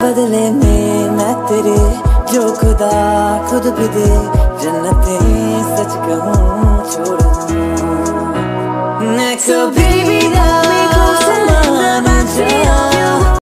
बदले में मैं तेरे जो खुदा खुद भी दे, जन्नतें सच कहूँ छोड़ दूँ मैं कभी